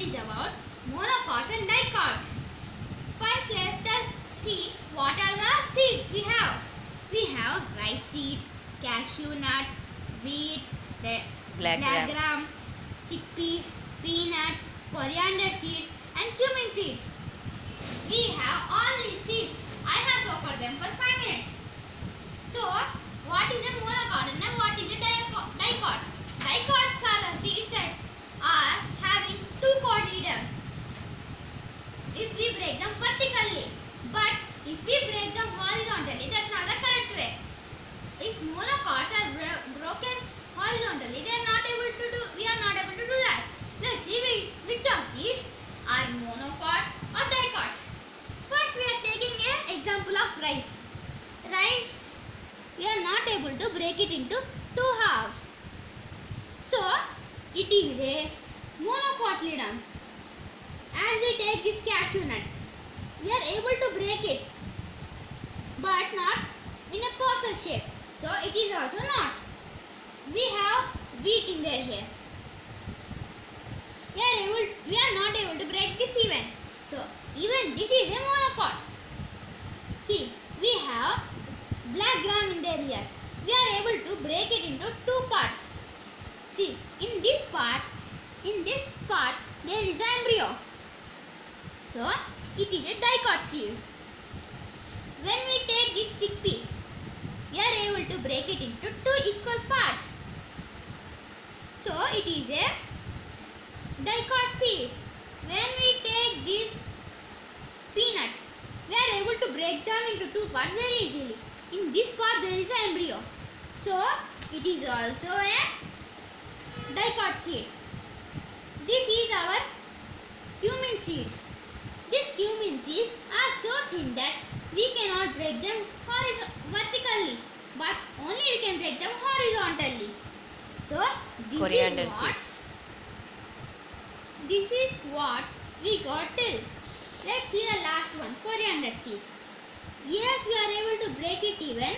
is about monocots and dicots. First, let us see what are the seeds we have. We have rice seeds, cashew nut, wheat, black gram, chickpeas, peanuts, coriander seeds and cumin seeds. We have all these seeds. I have soaked them for 5 minutes. So, what is a monocot and what is a dicot? Dicots are the seeds that are having 2 cotyledons if we break them vertically. But if we break them horizontally, that's not the correct way. If monocots are broken horizontally, we are not able to do that. Let's see which of these are monocots or dicots. First, we are taking an example of rice. Rice, we are not able to break it into 2 halves. So, it is a monocotyledon. As we take this cashew nut, we are able to break it, but not in a perfect shape. So, it is also not. We have wheat in there here. We are not able to break this even. So, even this is a monocot. See, we have black gram in there here. We are able to break it into 2 parts. See, in this part, there is an embryo. So, it is a dicot seed. When we take these chickpeas, we are able to break it into 2 equal parts. So, it is a dicot seed. When we take these peanuts, we are able to break them into 2 parts very easily. In this part, there is an embryo. So, it is also a dicot seed. This is our cumin seeds. These cumin seeds are so thin that we cannot break them vertically, but only we can break them horizontally. So, this is what we got till. Let's see the last one, coriander seeds. Yes, we are able to break it even.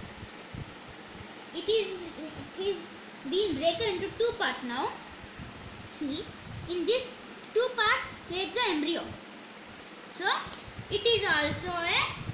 It is being broken into 2 parts now. See, in these 2 parts there is the embryo. So, it is also a